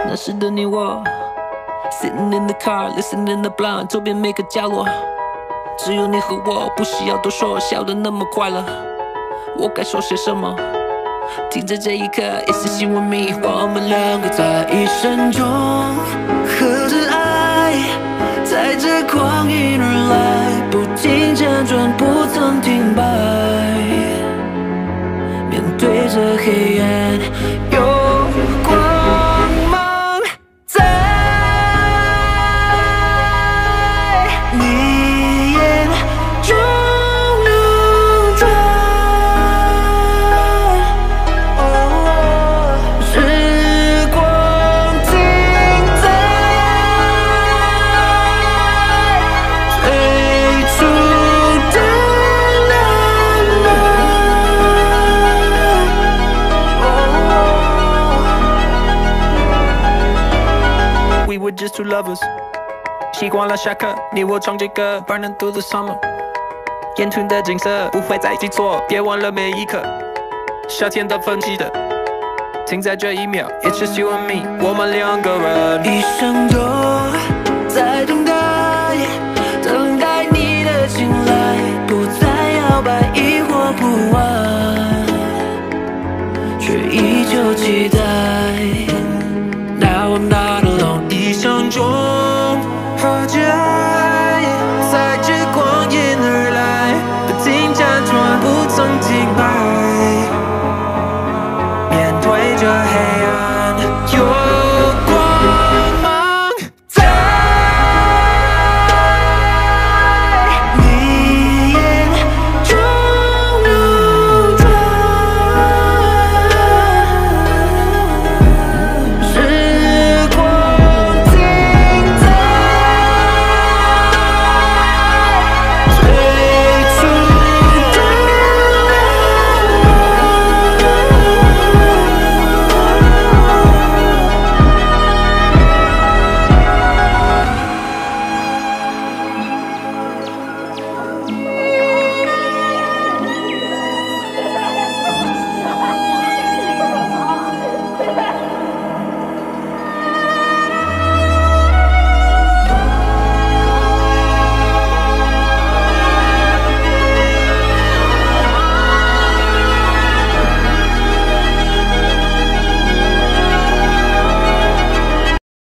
那时的你我 ，sitting in the car, listening the blind， 周边每个角落，只有你和我，不需要多说，笑得那么快乐。我该说些什么？停在这一刻，It's you and me， 我们两个在一生中合着爱，在这旷野而来，不停辗转，不曾停摆。面对着黑暗，有光芒在你眼中流转。时光停在最初的浪漫。We were just two lovers， 习惯了下课，你我唱着歌 ，Burning through the summer， 眼前的景色不会再记错，别忘了每一刻，夏天的分歧的，停在这一秒 ，It's just you and me， 我们两个人，一生都在等待，等待你的青睐，不再摇摆，疑惑不安，却依旧期待。